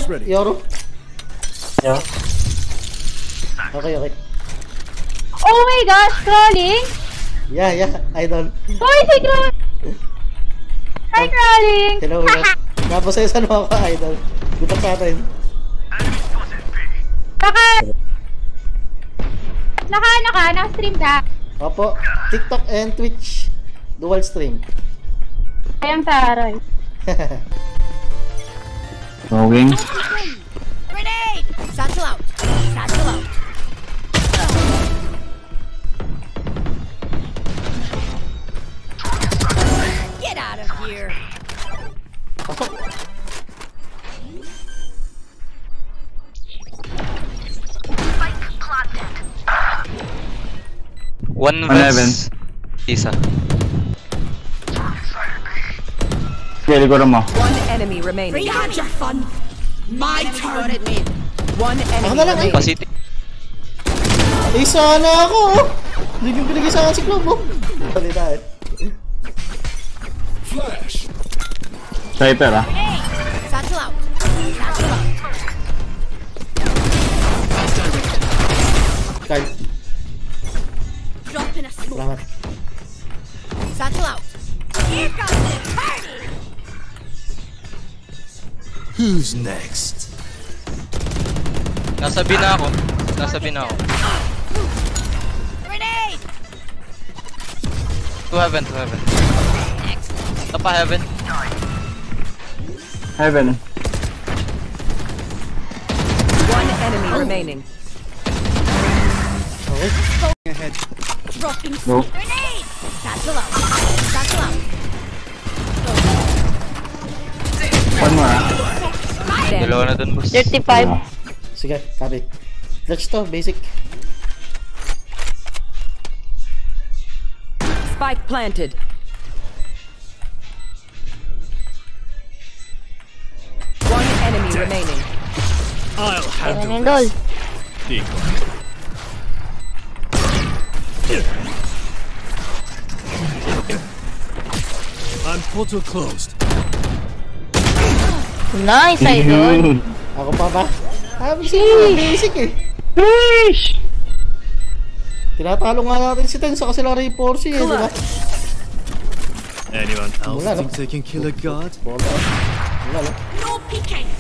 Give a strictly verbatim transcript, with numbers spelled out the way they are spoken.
Yoro. Yeah. Okay, okay. Oh my gosh, crawling! Yeah, yeah, idol. Boy, si crawling! Hi, crawling! Hello, hello. Naposesan mo ako, idol. Gutok natin. Naka... Naka, naka, naka-stream ka? Opo, TikTok and Twitch. Dual stream. Ayang taray. Going. Grenade! Satchel out! Satchel out! Get out of here! One vents. Isa. Kaya ko mo. One enemy remaining. Bring out your fun! My turn! One enemy remaining. Pasiti. Isa na ako! Hindi yung pinag-isa ka si Club mo. Dali tayo. Flash! Sniper ah. Satchel out! Satchel out! Card. Drop in a smoke. Salamat. Satchel out! Here comes the party! Who's next? Nasabi na ako. Nasabi na ako. Grenade! To heaven, to heaven. Tapa heaven. Heaven. One enemy remaining. Okay. Ahead. Dropping No. smoke. Grenade! Satchel out! Satchel out! One more ah. Dalawa na dun, boss. thirty-five. Sige, copy. Clutch to, basic. Spike planted. One enemy remaining. I'll handle Nindol. this. I'm portal closed. Nice, idol. Ako pa ba? Ah, basic, basic eh. Fish! Tinatalo nga natin si Tensa kasi lang reinforce eh, di ba? Anyone else Wala, no? think they can kill a god? Wala. Wala, no? No peeking.